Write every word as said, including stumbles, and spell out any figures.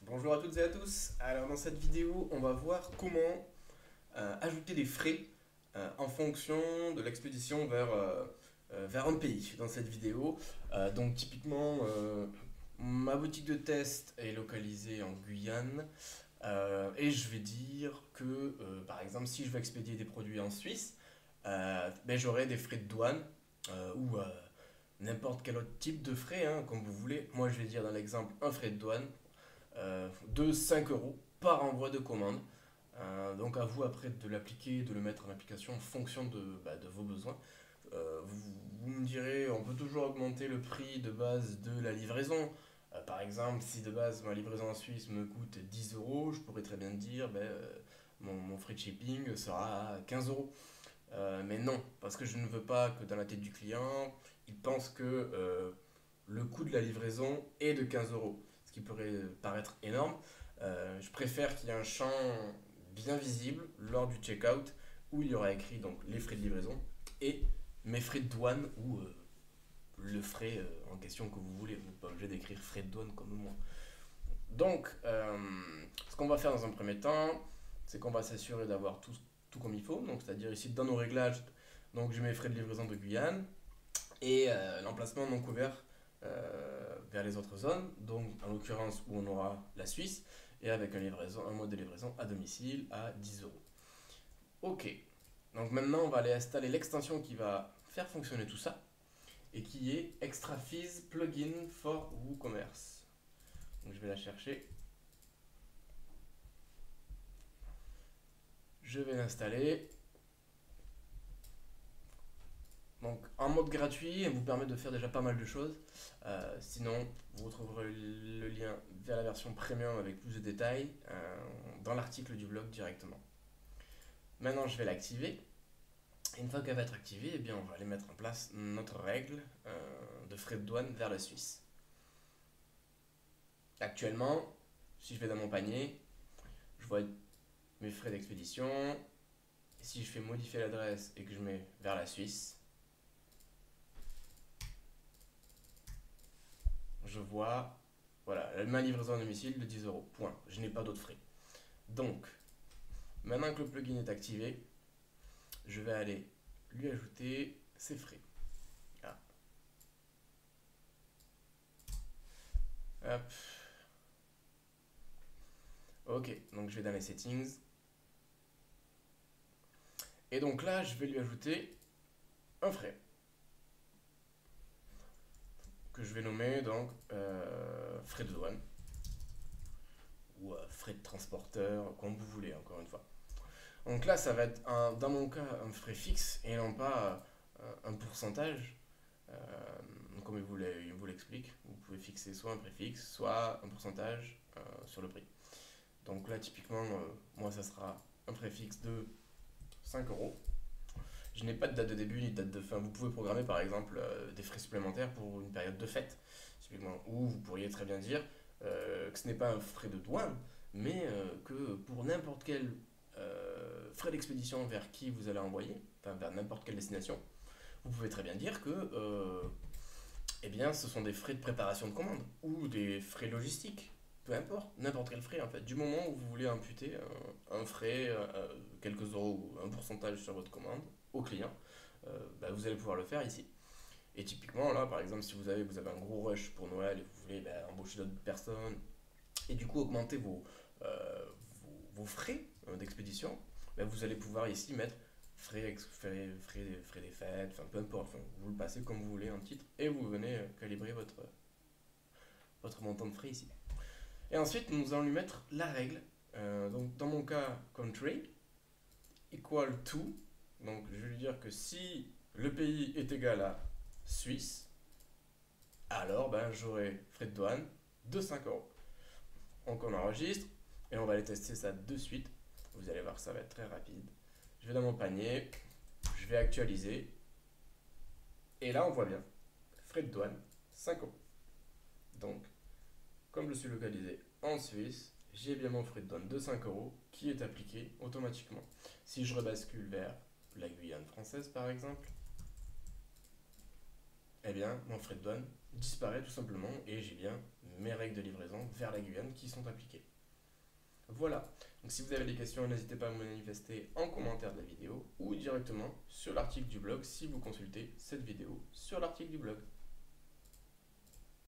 Bonjour à toutes et à tous. Alors dans cette vidéo, on va voir comment euh, ajouter des frais euh, en fonction de l'expédition vers, euh, euh, vers un pays dans cette vidéo. Euh, donc typiquement, euh, ma boutique de test est localisée en Guyane euh, et je vais dire que euh, par exemple si je veux expédier des produits en Suisse, euh, ben, j'aurai des frais de douane euh, ou euh, n'importe quel autre type de frais, hein, comme vous voulez. Moi je vais dire dans l'exemple un frais de douane euh, de cinq euros par envoi de commande. Euh, donc à vous après de l'appliquer, de le mettre en application en fonction de, bah, de vos besoins. Euh, vous, vous me direz, on peut toujours augmenter le prix de base de la livraison. Euh, par exemple, si de base ma livraison en Suisse me coûte dix euros, je pourrais très bien dire, ben, euh, mon, mon frais de shipping sera à quinze euros. Euh, mais non, parce que je ne veux pas que dans la tête du client, il pense que euh, le coût de la livraison est de quinze euros, ce qui pourrait paraître énorme. Euh, je préfère qu'il y ait un champ bien visible lors du checkout où il y aura écrit donc les frais de livraison et mes frais de douane ou euh, le frais euh, en question que vous voulez. Vous n'êtes pas obligé d'écrire frais de douane comme moi. Donc, euh, ce qu'on va faire dans un premier temps, c'est qu'on va s'assurer d'avoir tout, tout comme il faut. Donc, c'est-à-dire ici dans nos réglages, donc je mets frais de livraison de Guyane et euh, l'emplacement non couvert euh, vers les autres zones, donc en l'occurrence où on aura la Suisse, et avec un, livraison, un mode de livraison à domicile à dix euros. Ok, donc maintenant on va aller installer l'extension qui va faire fonctionner tout ça, et qui est ExtraFees Plugin for WooCommerce. Donc je vais la chercher, je vais l'installer. Donc en mode gratuit, elle vous permet de faire déjà pas mal de choses. Euh, sinon, vous retrouverez le lien vers la version premium avec plus de détails euh, dans l'article du blog directement. Maintenant, je vais l'activer. Et une fois qu'elle va être activée, eh bien, on va aller mettre en place notre règle euh, de frais de douane vers la Suisse. Actuellement, si je vais dans mon panier, je vois mes frais d'expédition. Et si je fais modifier l'adresse et que je mets vers la Suisse, je vois, voilà, ma livraison à domicile de dix euros. Point. Je n'ai pas d'autres frais. Donc, maintenant que le plugin est activé, je vais aller lui ajouter ses frais. Ah. Hop. Ok, donc je vais dans les settings. Et donc là, je vais lui ajouter un frais. Que je vais nommer donc euh, frais de douane. Ou euh, frais de transporteur, comme vous voulez, encore une fois. Donc là, ça va être, un, dans mon cas, un frais fixe et non pas euh, un pourcentage. Euh, comme il vous l'explique, vous pouvez fixer soit un préfixe, soit un pourcentage euh, sur le prix. Donc là, typiquement, euh, moi, ça sera un préfixe de cinq euros. Je n'ai pas de date de début ni de date de fin. Vous pouvez programmer par exemple euh, des frais supplémentaires pour une période de fête, typiquement, ou vous pourriez très bien dire euh, que ce n'est pas un frais de douane, mais euh, que pour n'importe quel euh, frais d'expédition vers qui vous allez envoyer, enfin vers n'importe quelle destination, vous pouvez très bien dire que euh, eh bien, ce sont des frais de préparation de commande ou des frais logistiques. Peu importe, n'importe quel frais en fait. Du moment où vous voulez imputer un, un frais, euh, quelques euros ou un pourcentage sur votre commande au client, euh, bah, vous allez pouvoir le faire ici. Et typiquement là, par exemple, si vous avez, vous avez un gros rush pour Noël et vous voulez bah, embaucher d'autres personnes et du coup augmenter vos, euh, vos, vos frais euh, d'expédition, bah, vous allez pouvoir ici mettre frais, frais, frais, frais des fêtes, enfin peu importe, enfin, vous le passez comme vous voulez en titre et vous venez euh, calibrer votre, votre montant de frais ici. Et ensuite, nous allons lui mettre la règle. Euh, donc, dans mon cas, country equal to. Donc, je vais lui dire que si le pays est égal à Suisse, alors ben, j'aurai frais de douane de cinq euros. Donc, on enregistre et on va aller tester ça de suite. Vous allez voir, ça va être très rapide. Je vais dans mon panier, je vais actualiser. Et là, on voit bien, frais de douane, cinq euros. Donc, comme je suis localisé en Suisse, j'ai bien mon frais de douane de cinq euros qui est appliqué automatiquement. Si je rebascule vers la Guyane française par exemple, eh bien mon frais de douane disparaît tout simplement et j'ai bien mes règles de livraison vers la Guyane qui sont appliquées. Voilà, donc si vous avez des questions, n'hésitez pas à me manifester en commentaire de la vidéo ou directement sur l'article du blog si vous consultez cette vidéo sur l'article du blog.